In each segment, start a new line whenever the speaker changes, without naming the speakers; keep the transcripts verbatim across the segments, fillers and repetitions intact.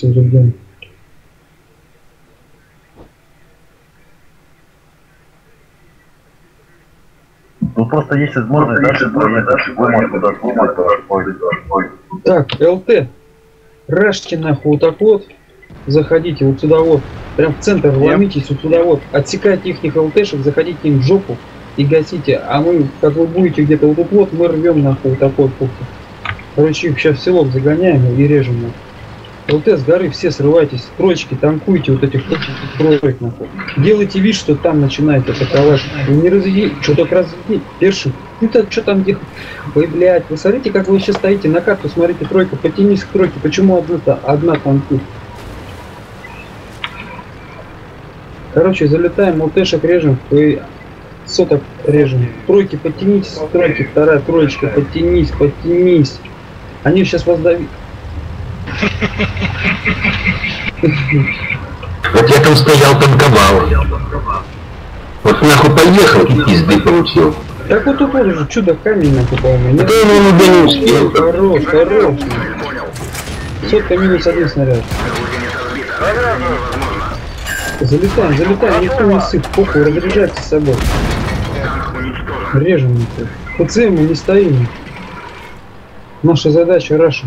Ребят.
Ну просто есть возможность дальше проехать, вы можете куда-то снимать ваш поезд.
Так, ЛТ. Рашки нахуй вот так вот. Заходите вот сюда вот. Прям в центр ломитесь вот сюда вот. Отсекайте их ЛТшек, заходите им в жопу и гасите. А мы, как вы будете где-то вот тут вот, мы рвем нахуй вот так вот. Короче, их сейчас в селок загоняем и режем нахуй. ЛТ с горы все срывайтесь, строчки, танкуйте вот этих троек нахуй. Делайте вид, что там начинаете атаковать. Вы не разведите, что только разведите. Перши, ну-то что там делать? Вы, блядь, вы смотрите, как вы сейчас стоите на карту, смотрите, тройка, потянись к тройке. Почему одна-то, одна танкует? Короче, залетаем, ЛТшек режем, и соток режем. Тройки, подтянитесь, тройки, вторая троечка, подтянись, подтянись. Они сейчас вас давят.
Вот я там стоял, танковал. Вот нахуй поехал и пизды получил.
Так вот тут уже чудо камень нахуй, по-моему.
Да он уже не успел.
Хорош, хорош. Сотка минус один снаряд. Залетаем, залетаем, никто не сыт, похуй, разряжайте с собой. Режем никто. По ЦМ мы не стоим. Наша задача раша.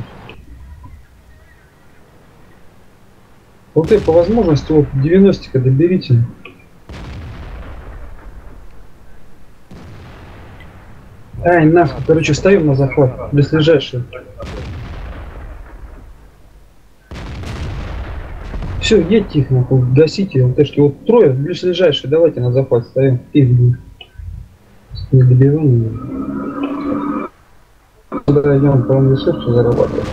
Вот и по возможности вот девяностика доберите. Ай, нахуй, короче, встаем на захват, близлежащий. Все, едьте их нахуй, гасите, вот, что вот трое, близлежащие, давайте на захват встаем. Их будет. Не добиваем. Когда идем по ресурсу зарабатывать.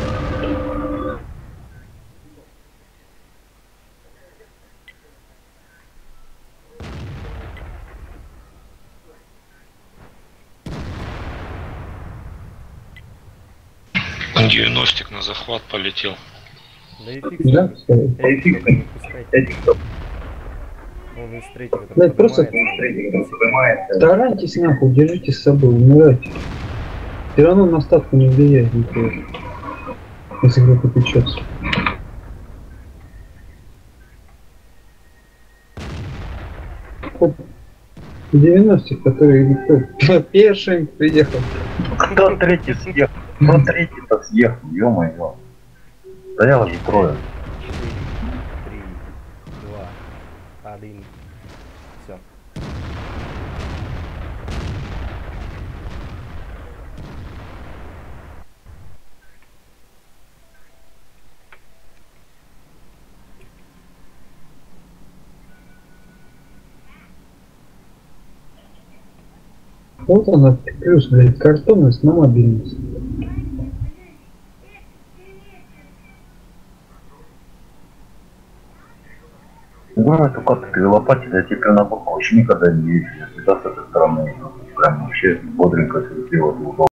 девяностик на захват полетел.
Да и фиг.
Да,
Да и фиг. Он из третьего там
блядь, просто
поднимается.
старайтесь нахуй, держите с собой, умирайте. Все равно на статку не влияет ничего. Если кто-то печется. девяностик, который никто пешим приехал.
Кто третий съехал? Кто третий-то съехал? Ё-моё. Стояло же трое.
Три, два, один. Все.
Вот она, плюс, блядь, картонность на мобильность.
Главное, только ты лопатить, я теперь на боку вообще никогда не ездил. Всегда с этой стороны. Прям вообще бодренько все сделать.